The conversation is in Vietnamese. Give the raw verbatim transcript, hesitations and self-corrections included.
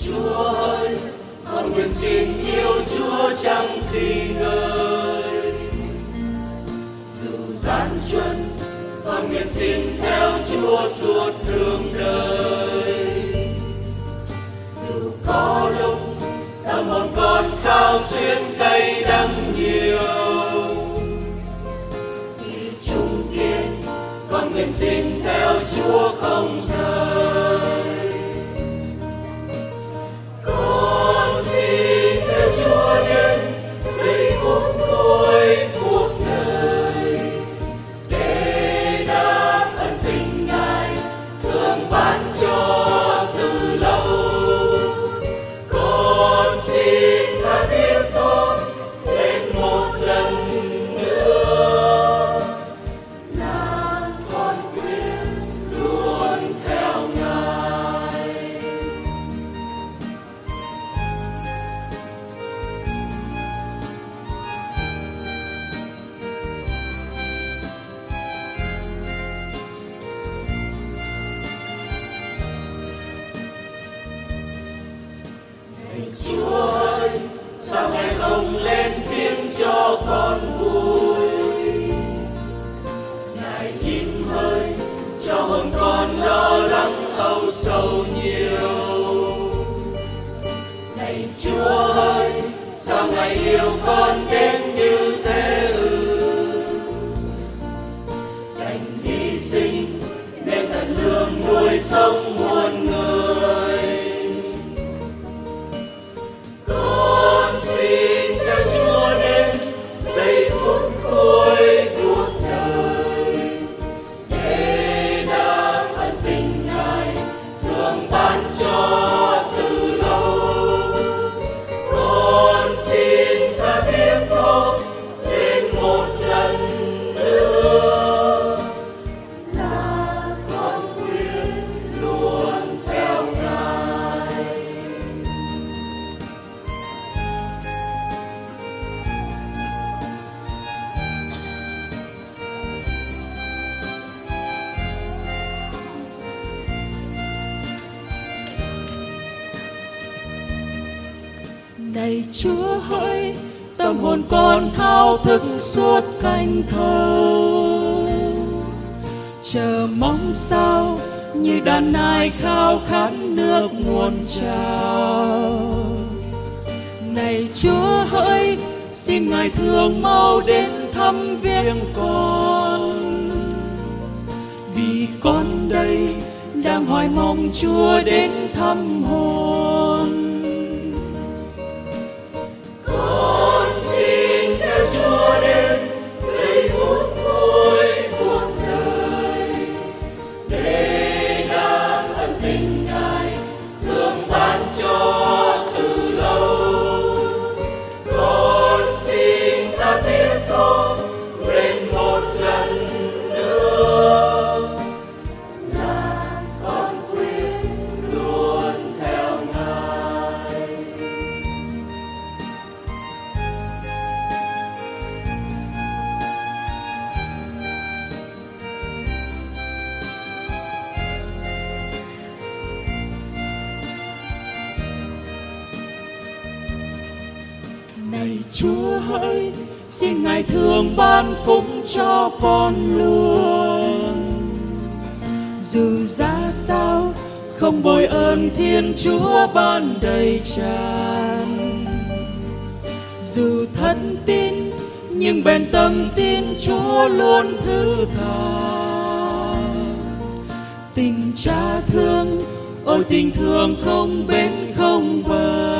Chúa ơi, con nguyện xin yêu Chúa chẳng khi ngơi. Dù gian truân, con nguyện xin theo Chúa suốt đường đời. Dù có lúc tâm hồn con sao xuyên cay đắng nhiều, thì chung kiên con nguyện xin theo Chúa không rời. Con xin theo Chúa đến giây phút cuối cuộc đời, để đáp ân tình Ngài thương ban cho từ lâu. Con xin tha thiết tốt lên một lần nữa, là con quyết luôn theo Ngài. Này Chúa ơi, sao Ngài không lên tiếng cho con vui? Ngài im hơi cho hồn con lo lắng âu sầu nhiều. Này Chúa ơi, sao Ngài yêu con đến như thế ư? Đành hy sinh nên tận lương nuôi sống muôn người. Con xin theo Chúa đến giây phút cuối cuộc đời, để đáp ân tình Ngài thương ban cho từ lâu. Con xin tha thiết tốt lên một lần nữa, là con quyết luôn theo Ngài. Này Chúa hỡi, tâm hồn con thao thức suốt canh thâu, chờ mong sao như đàn nai khao khát nước nguồn trào. Này Chúa hỡi, xin Ngài thương mau đến thăm viếng con, vì con đây đang hoài mong Chúa đến thăm hồn. Con xin theo Chúa đến giây phút cuối cuộc đời, để đáp ân tình Ngài thương ban cho từ lâu. Con xin tha thiết tốt lên một lần nữa, là con quyết luôn theo Ngài. Này Chúa hỡi, xin Ngài thương ban phúc cho con luôn. Dù ra sao không bồi ơn Thiên Chúa ban đầy tràn, dù thất tín nhưng bền tâm tin Chúa luôn thứ tha. Tình Cha thương, ôi tình thương không bến không bờ,